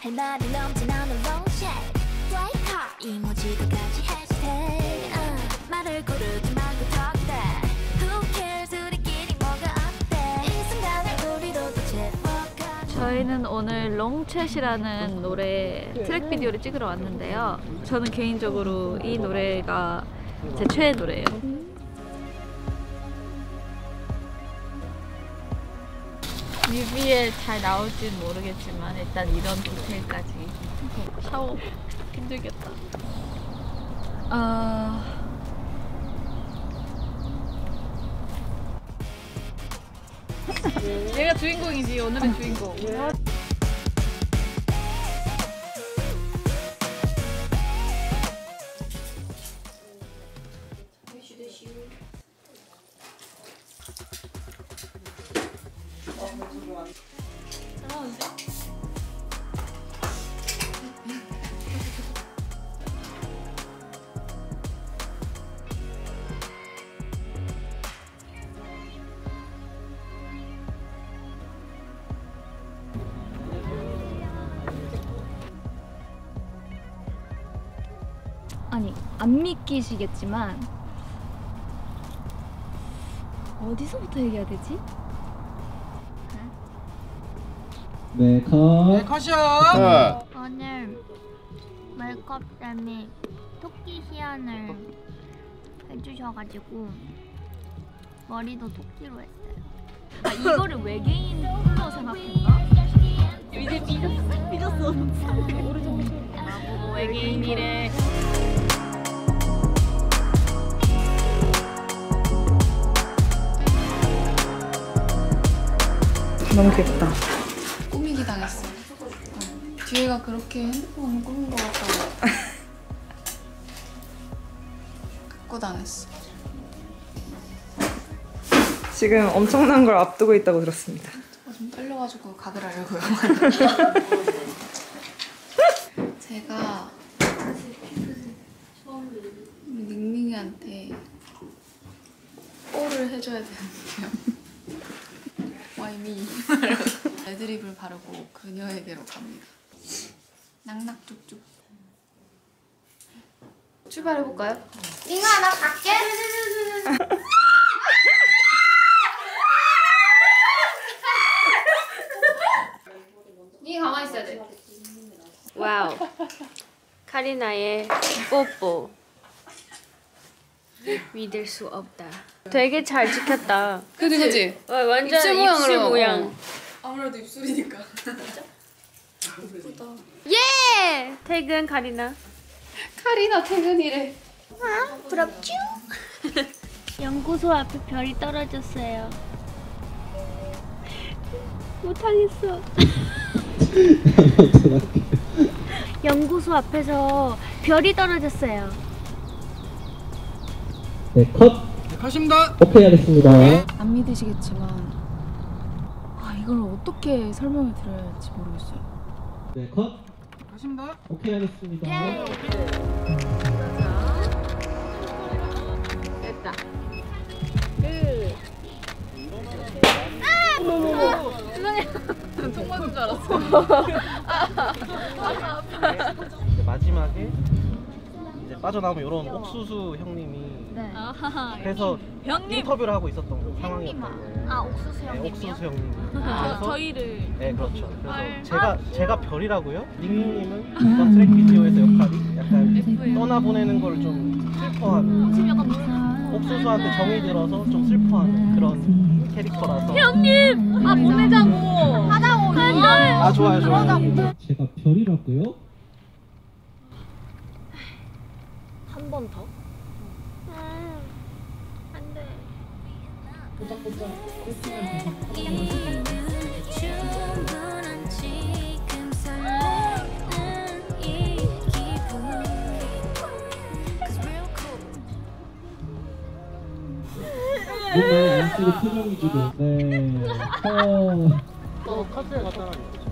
할 말이 넘쳐나는 롱샷 Play hard 이모지도까지 해시태그 말을 고르지 말고 talk that Who cares 우리끼리 뭐가 어때 이 순간을 우리도 도대체 뭐가 저희는 오늘 롱챗이라는 노래 트랙 비디오를 찍으러 왔는데요. 저는 개인적으로 이 노래가 제 최애 노래예요. 뮤비에 잘 나올지는 모르겠지만 일단 이런 디테일까지. 샤워 힘들겠다. 얘가 주인공이지. 오늘은 주인공. 아니, 안 믿기시겠지만 어디서부터 얘기해야 되지? 네, 컷. 컷이요. 오늘 메이크업 때문에 토끼 시연을 해주셔가지고 머리도 토끼로 했어요. 아, 이거를 외계인으로 생각했나? 이제 삐졌어. 나보고 외계인이래. 너무 귀엽다. 꾸미기 당했어. 뒤에가 그렇게 핸드폰을 꾸민 것 같다고 갖고 당했어. 지금 엄청난 걸 앞두고 있다고 들었습니다. 좀 떨려가지고 가글 하려고요. 제가 우리 닝닝이한테 뽀를 해줘야 되는데요. Why me? 애드립을 바르고 그녀에게로 갑니다. 낙낙쭉쭉. 출발해볼까요? 닝아 나 갈게. 니 가만히 있어야 돼. 와우. 카리나의 뽀뽀. 믿을 수 없다. 되게 잘 지켰다. 그치? 완전 입술 모양으로. 모양. 아무래도 입술이니까. 예! 퇴근 카리나. 카리나 퇴근이래. 부럽죠? 연구소 앞에 별이 떨어졌어요. 못하겠어. 연구소 앞에서 별이 떨어졌어요. 네, 컷. 네, 컷입니다. 오케이 하겠습니다. 안 믿으시겠지만 이걸 어떻게 설명을 드려야 할지 모르겠어요. 네, 컷. 컷입니다. 오케이 하겠습니다. 됐다. 총 맞은 줄 알았어. 마지막에 이제 빠져나오면 이런 옥수수 형님이 그래서 형님. 인터뷰를 하고 있었던 상황이었던 거예요. 아 옥수수 네, 형님이요? 옥수수 형님. 아, 그래서 저희를. 네, 그렇죠. 그래서 제가 별이라고요. 닝닝님은 이번 트랙 비디오에서 역할이 약간 떠나보내는 걸 좀 슬퍼하는, 옥수수한테 정이 들어서 좀 슬퍼하는 그런 캐릭터라서. 형님! 아, 보내자고! 하자고. 아 좋아요. 제가 별이라고요? 한 번 더? 안 돼. 뭔가 안 쓰고 표정이 지금. 네, 컷. 카페에 갔다가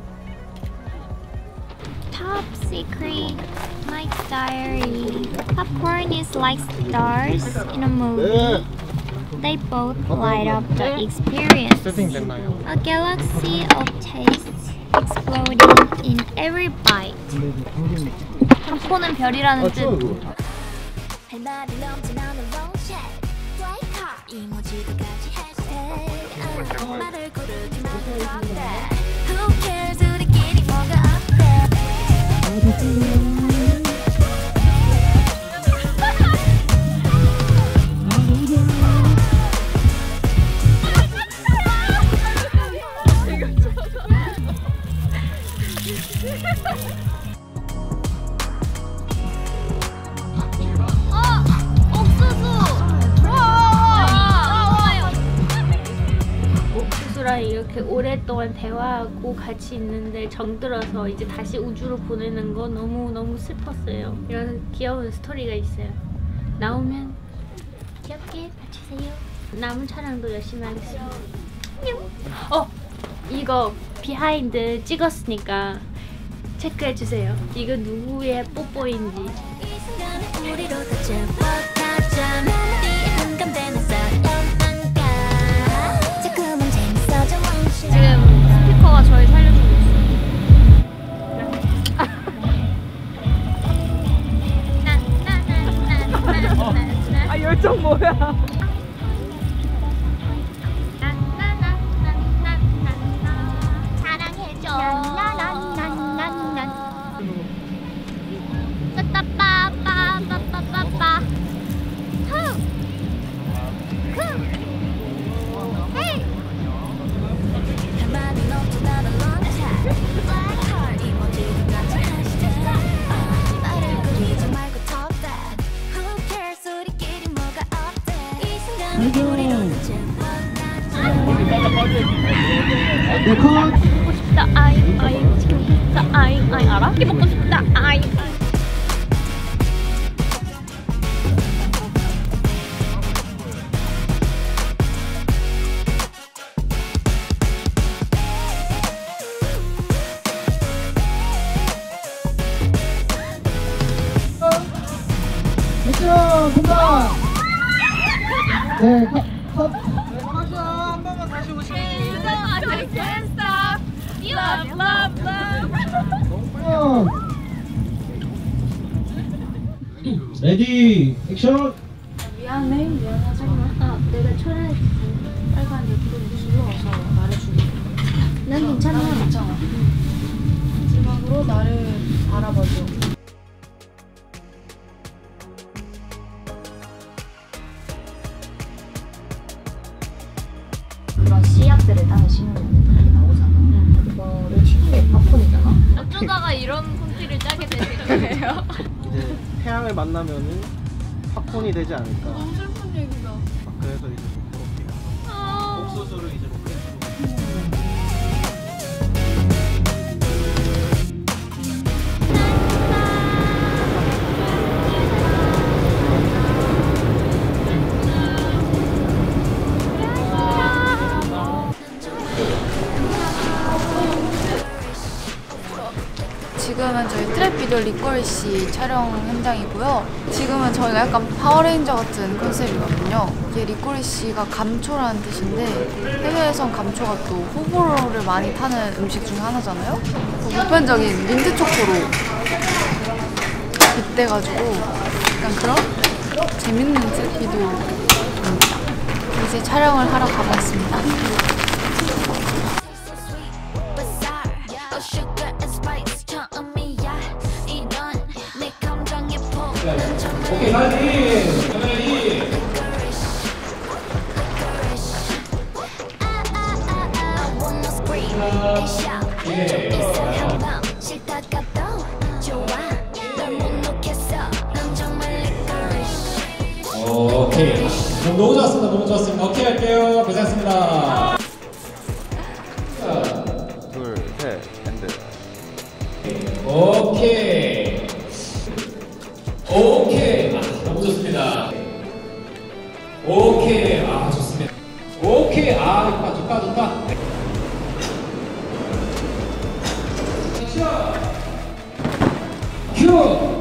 Top secret, Mike's diary. Popcorn is like stars in a movie. They both light up the experience. 세팅됐나요? A galaxy of tastes exploding in every bite. 팝콘은 별이라는 뜻. 할 말이 넘쳐나는 롱챗 플레이카 이모지들까지 해시태그 말을 고르지 말고 talk. Who cares 우리끼리 뭐가 어때. 옥수수랑 이렇게 오랫동안 대화하고 같이 있는데 정들어서 이제 다시 우주로 보내는 거 너무 슬펐어요. 이런 귀여운 스토리가 있어요. 나오면 귀엽게 봐주세요. 남은 촬영도 열심히 하겠습니다. 이거 비하인드 찍었으니까 체크해주세요. 이거 누구의 뽀뽀인지. 우리로 다 재워가자 멜로디에 공감되는 사연만가 자꾸만 재밌어져 멈추. 지금 스피커가 저희 살려주고 있어요. 아 열정 뭐야? 네, 컷! 먹고 싶다 아이 치킨 먹고 싶다 아이 알아? 치킨 먹고 싶다 아이. 액션! 공감! 네, 컷! 한 번만 다시 오시면 레디! 액션! 미안하잖아. 내가 초라했지. 빨간 옆으로 눌러서 말해줄게. 난 괜찮아. 마지막으로 나를 바라봐줘. 그런 씨앗들을 땅에 심으면 그게 나오잖아. 그거를 튀기게 팝콘이잖아. 어쩌다가 이런 콘티를 짜게 되신 거예요? 이제 태양을 만나면은 팝콘이 되지 않을까. 너무 슬픈 얘기다. 그래서 이제 좀 그렇게 옥수수를 이제 뭐 빼주고. 지금은 저희 트랩 비디오 리꼬리시 촬영 현장이고요. 지금은 저희가 약간 파워레인저 같은 컨셉이거든요. 이게 리꼬리시가 감초라는 뜻인데 해외에선 감초가 또 호불호를 많이 타는 음식 중 하나잖아요. 보편적인 민트 초코로 빗대가지고 약간 그런 재밌는 트랩 비디오입니다. 이제 촬영을 하러 가보겠습니다. 오케이, 사진! 카메라 오케이. 너무 좋았습니다. 너무 좋았습니다. 오케이 할게요. 고생하셨습니다. 둘, 셋, 핸드. 오케이. 오케이. 아, 너무 좋습니다. 오케이. 아, 좋습니다. 오케이. 아, 좋다. 큐.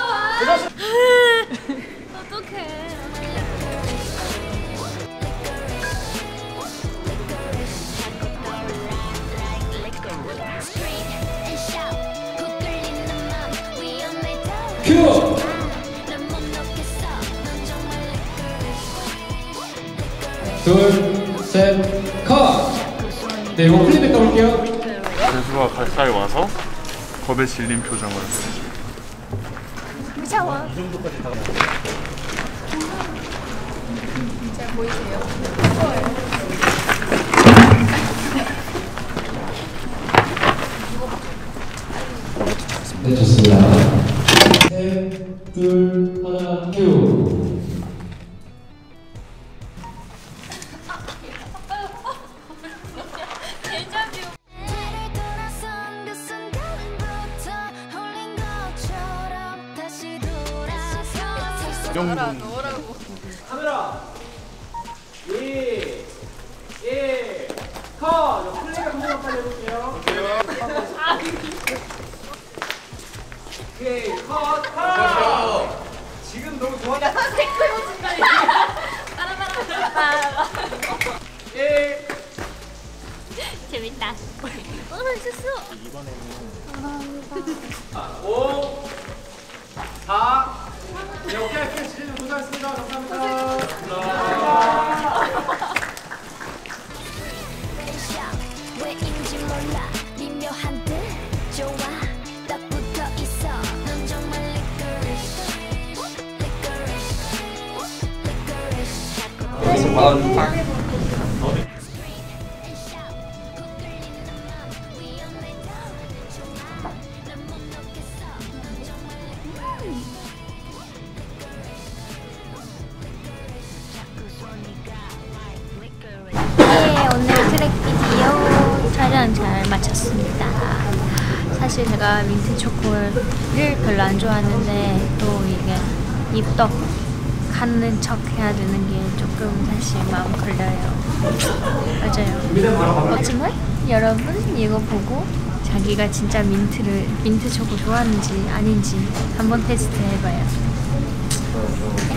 어떡해. 둘, 셋, 컷! 네, 이거 플리백 가볼게요. 재수가 가까이 와서 겁에 질린 표정을 해주죠. 무서워. 이 정도까지 다 잘 보이세요? 무서워요. 네, 좋습니다. 셋, 둘, 하나, 큐! 넣으라고. 카메라 2, 1, 컷! 플레이가 한번 빨리 해볼게요. 오케이, 컷! 지금 너무 좋아하네. 재밌다. 멋있었어. 이번에는 5, 4, 네, 오케이, 지금 고생하셨습니다. 감사합니다. 왜인지 몰라 미묘한 듯 좋아 딱 붙어 있어 넌 정말 licorice 네, 오늘 트랙 비디오 촬영 잘 마쳤습니다. 사실 제가 민트 초코를 별로 안 좋아하는데 또 이게 입덕 가는 척 해야 되는 게 조금 사실 마음 걸려요. 맞아요. 하지만 여러분 이거 보고 자기가 진짜 민트 초코 좋아하는지 아닌지 한번 테스트 해봐요.